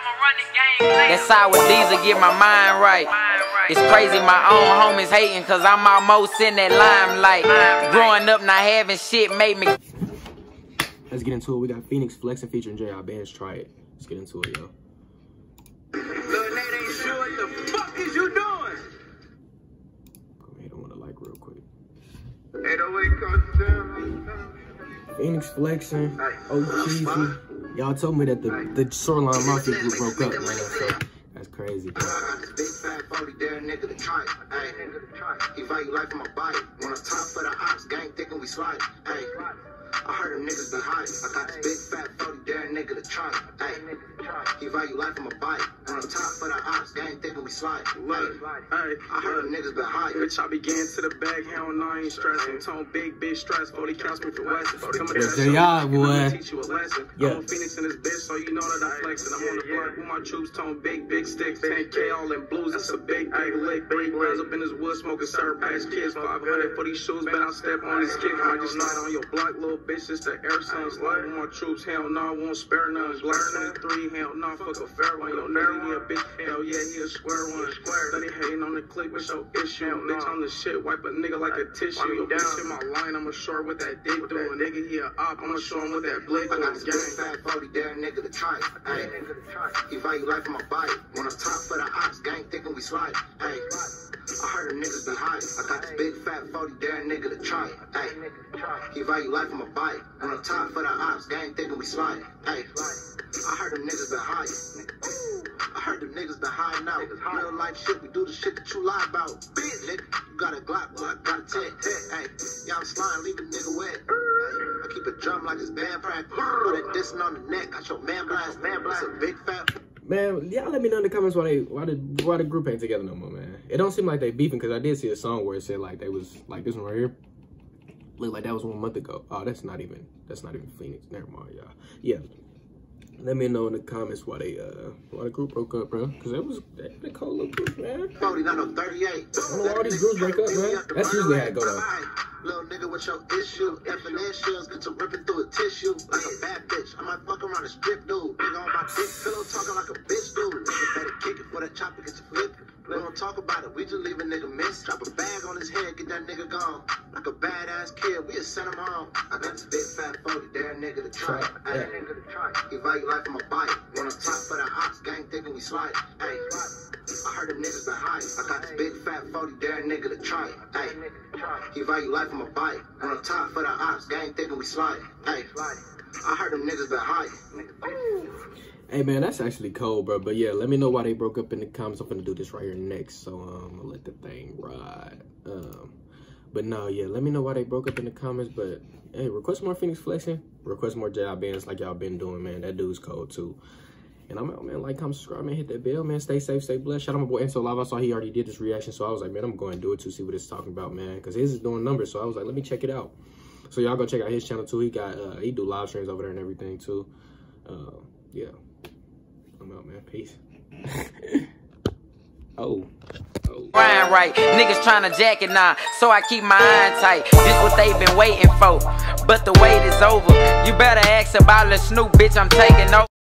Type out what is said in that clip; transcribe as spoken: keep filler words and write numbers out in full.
That's how with Diesel get my mind right. It's crazy, my own homies hating, cause I'm almost in that limelight. Growing up not having shit made me. Let's get into it. We got Phoenix flexing featuring J R Bands. Try it. Let's get into it, yo. Lil Nate ain't sure what the fuck is you doing? Go ahead on with a like real quick. eight oh eight comes down. Phoenix flexing. Oh, cheesy. Y'all told me that the, the Shoreline Mafia group broke up, man. So that's crazy, bro. Big fat forty there, nigga to try. Hey, he value life on my body. On the top for the ops, gang thinking we slide. Hey, I heard them niggas been hiding. I got this big fat forty there, nigga to try. Hey, he value life on my body. On the top for the ops, gang thinking we slide. Hey, I heard them niggas been hiding. Bitch, I began to the bag, hell no, I ain't stressing. Tone big, bitch, stress. forty counts me for West. Yes, J R, boy. Teach you a lesson. Yeah. I'm a Phoenix in this bitch, so you know that I'm flexing. I'm on the block with my troops, tone big, big sticks. ten K all in blues, it's a big, big lick. Big rounds up in this wood, smoking Sour Patch Kids. five hundred for these shoes, bet I step on this kick. I just slide on your block, little bitch, it's the air sound. Slide with my troops, hell no, won't spare none. Glock twenty-three, hell no, fuck a fair one. Yo, nigga, he a bitch, hell yeah, he a square one. Study hating on the click, what's your issue? Bitch, on the shit, wipe a nigga like a tissue. Yo, bitch, in my line, I'ma short with that dick doing. Nigga, he a op, I'ma show him with that blick I doing. got this big fat forty there, nigga to try. Hey, he value life on my body. On the top for the ops, gang thinking we slide. Hey, I heard them niggas been hiding. I got this big fat forty there, nigga to try. Hey, he value life on my body. On the top for the ops, gang thinking we slide. Hey, I heard them niggas been hiding. I heard them niggas been hiding out. Real life shit, we do the shit that you lie about. Bitch, nigga, you got a Glock, well, I got a tech. Hey, y'all slime, leave a nigga wet. Hey, I keep a drum like it's band practice. Put it dissing on the neck, got your man blast, man blast. It's a big fat. Man, y'all let me know in the comments why they why the why the group ain't together no more, man. It don't seem like they beefing, because I did see a song where it said like they was like this one right here. Look like that was one month ago. Oh, that's not even that's not even Phoenix. Never mind, y'all. Yeah. Let me know in the comments why they uh why the group broke up, bro. Cause it was that a cold little group, man. forty, not no thirty-eight. I don't know why all these groups break up, man. That's usually how it go though. Little nigga with your issue, F and N shells get to ripping through a tissue like a bad bitch. I might fuck around a strip dude. Nigga on my dick pillow talking like a bitch dude. Nigga better kick it for that chopper get you flip. We don't talk about it, we just leave a nigga miss. Drop a bag on his head, get that nigga gone. Like a badass kid, we just send him home. I got this big fat forty there, nigga to try. Hey, nigga to try. He value life on my body. On the top for the ops, gang thinking we slide. Hey, I heard them niggas been hiding. I got this big fat forty there, nigga to try. Hey, he value life on my body. On the top for the ops, gang thinking we slide. Hey, I heard them niggas been hiding. Hey man, that's actually cold, bro. But yeah, let me know why they broke up in the comments. I'm gonna do this right here next, so um, I'll let the thing ride. Um, but no, yeah, let me know why they broke up in the comments. But hey, request more Phoenix flexing, request more J R Bands like y'all been doing, man. That dude's cold too. And I'm out, man. Like, comment, subscribe, man. Hit that bell, man. Stay safe, stay blessed. Shout out my boy Enzo Live. I saw he already did this reaction, so I was like, man, I'm going to do it to see what it's talking about, man. Because his is doing numbers, so I was like, let me check it out. So y'all go check out his channel too. He got uh, he do live streams over there and everything too. Uh, yeah. I'm out, man. Peace. oh. Oh. Grind right, niggas tryna jack it now, so I keep my eye tight. This what they been waiting for, but the wait is over. You better ask about Lil Snoop, bitch, I'm taking over.